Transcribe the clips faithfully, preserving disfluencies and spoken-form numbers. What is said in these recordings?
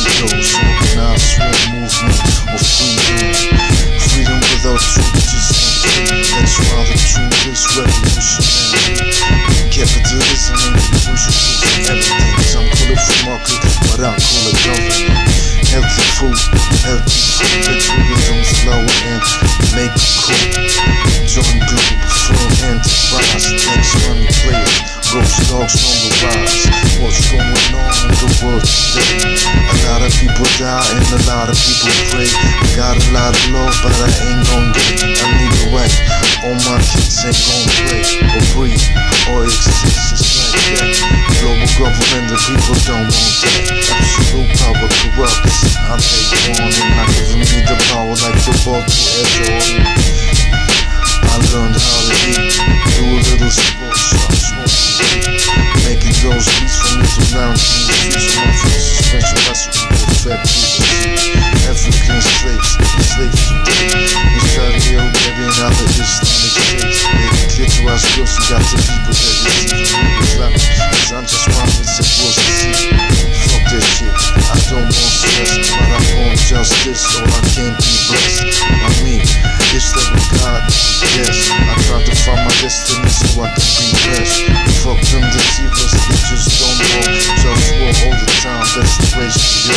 egos, organized swarm movement of freedom. Freedom without truth just won't fit. That's why the truth is revolutionary. Capitalism ain't the usual for everything. Some call it free market, but I call it government. Healthy food, healthy food, patriotism's lower and make it cool. Join Globalfirm enterprise, next money players, GhostDogz on the rise. What's going on in the world today? A lot of people die and a lot of people pray. Got a lot of love, but I ain't gon' get it. I need a right. All my kids ain't gon' play or breathe or exist just like that. Global government, the people don't want that. Absolute power corrupts. I take on it, not giving me the power like the ball to Jordan. I learned how to eat, do a little sport, stop smoking, making those beats for me to lounge in the streets of my first suspension recipe for fat people. African slaves, slaves today. We started here, baby, in other Islamic states. Making clear to us girls, we got the people that is even Islamic. Cause I'm just one with the words to see. Fuck that shit, I don't want stress, but I want justice, or I can't be blessed. I mean, it's the God, yes. I try to find my destiny so I can be blessed. Fuck them deceivers, they just don't know. JustWar all the time, that's the place to go.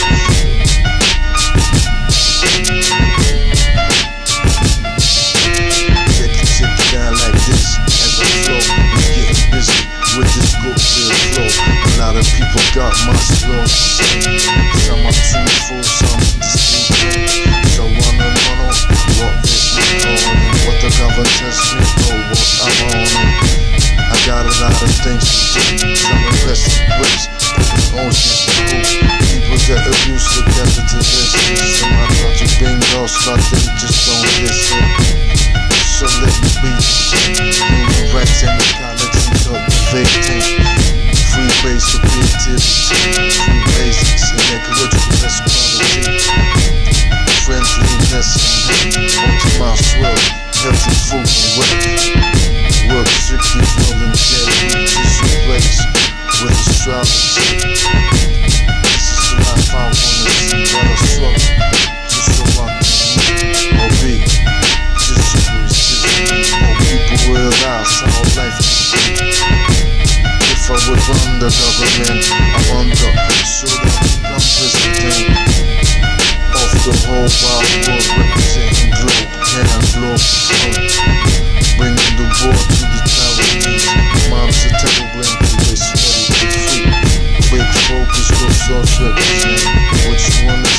Check it, check it down like this as I flow. I'm getting busy with this good flow. A lot of people got my slow. Some are truthful, some deceitful. So one on one on what is not on, what the government tells me, know what I'm on. I got a lot of things to do. Some investing ways, putting oceans to hope. People that abuse the capitalist system. I try to bring lost, but they just don't listen. So let me be. Human rights and equality, cultivating. Free base for creativity. Free basics and ecological responsibility. Friendliness and onto my swirl. Healthy food and work. Work strictly voluntary. Just a place with astrology. This is the life I wanna see, but I struggle just so I can win or be. Just to resist. More people realize how life can be. If I would run the government, I wonder, should I become president of the whole wide world, representing globe, can I Globalfirm? Bringing the war to the Taiwanese. Mom's a terrible employee, somebody get free. Big focus, GhostDogz represent. What you wanna